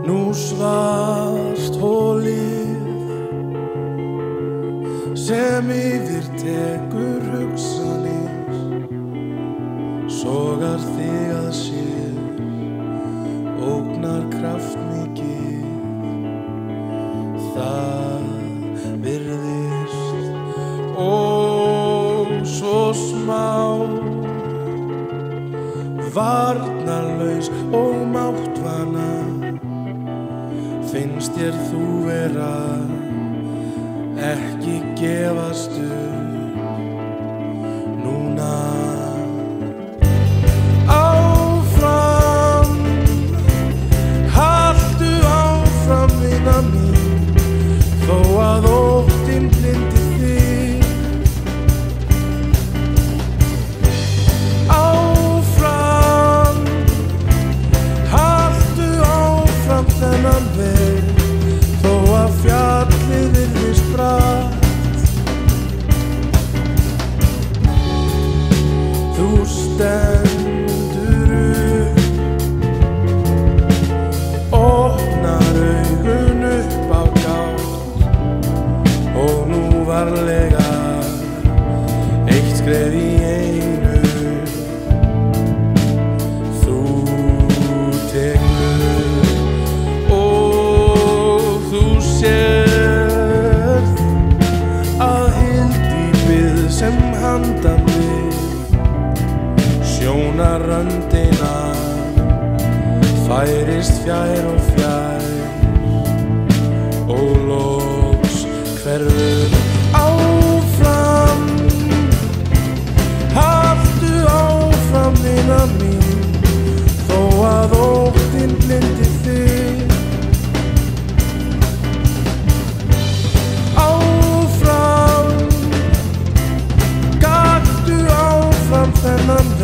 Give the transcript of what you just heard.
Nú svart holið sem yfir tekur hugsanir, sogar þig að sér, ógnar kraftmikið. Það virðist svo smá, varnarlaus og máttvana. Finnst þér þú vera ekki gefast upp núna? Áfram, haltu áfram vina mín, þó að óttinn blindi þig. Áfram, haltu áfram þennan veg, þó að fjallið virðist bratt. Þú stendur upp, opnar augun upp á gátt, og nú varlega eitt skref í einu. Þú tekur og þú sérð að hyldýpið sem handan við sjónarröndina færist fjær og fjær og loks hverfur. Áfram, haltu áfram vina mín, þó að óttinn blindi þig. Áfram, gakktu áfram þennan